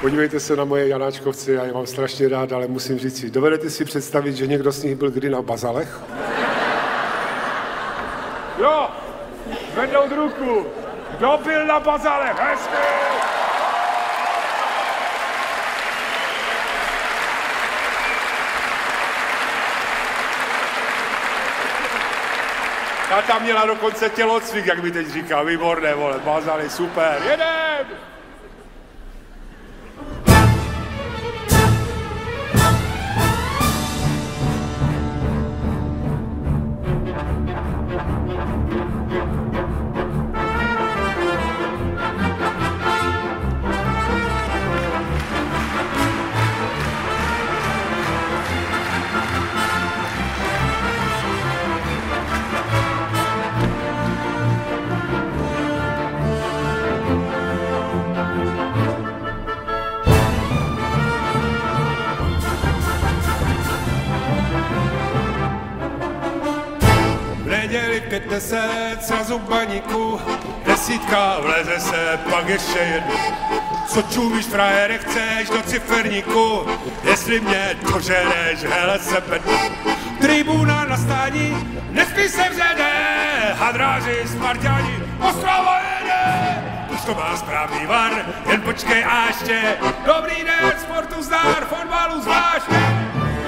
Podívejte se na moje Janáčkovce, já je mám strašně rád, ale musím říct si, dovedete si představit, že někdo z nich byl kdy na Bazalech? Jo, zvednout ruku. Kdo byl na Bazalech? Hezky! Ta tam měla dokonce tělocvik, jak mi teď říká, výborné, vole, Bazaly, super, jedem! Neděli 50, srazu baníku, desítka, vleze se, pak ještě jednu. Co čumíš, frajere, chceš do ciferníku, jestli mě doženeš, hele se bednu. Tribuna na stání, nespí se vřede, hadráři, sparťani, Ostrava jede. Už to má správný var, jen počkej a ještě, dobrý den, sportu zdar, fotbalu zvláště.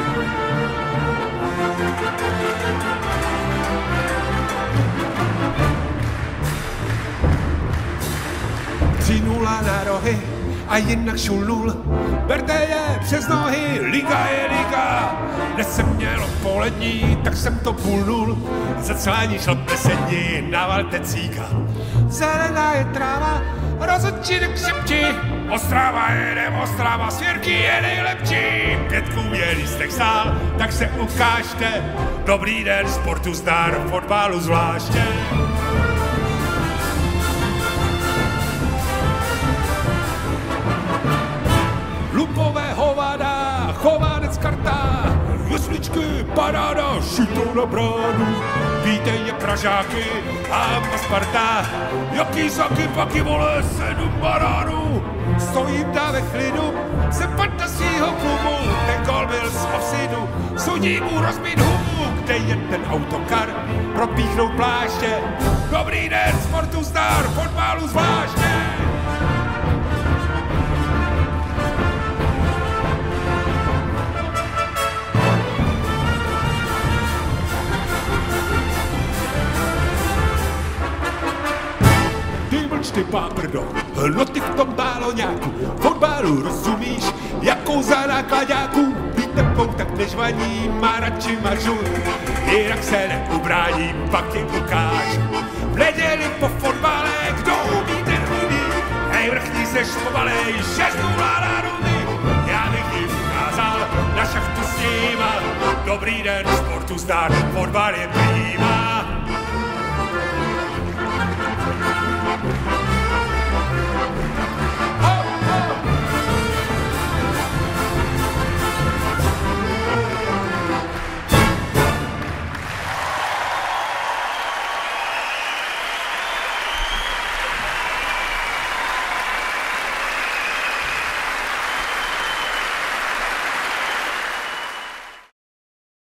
Přinula na rohy a jinak šulnul, berte je přes nohy, liga je liga. Dnes jsem měl odpolední, tak jsem to půlnul, zaclání šlapte sedni, navalte cíka. Zelená je tráva, rozhodčí do křepči, Ostrava jedem, Ostrava, Svěrky je nejlepší. 5 je lístek stál, tak se ukážte, dobrý den, sportu zdar, fotbalu zvláště. Lupové hovada, Chovanec karta, jesličky, paráda, šitou na bránu. Vítej je Pražáky a Sparta, jaký saky, paky, vole, 7 baránů. Stojím tam ve klidu, jsem fantasího klubu, ten gol byl z offsidu, sudí mu rozbít hubu, kde je ten autokar, propíchnout pláště. Dobrý den, sportu zdar, fotbalu zvláště. Ty páprdo, hloty v tom báloňáku, fotbalu rozumíš, jakou za nákladáku, být tepou tak nežvaní, má radši mažur, jinak se neubráním, pak jim ukážu.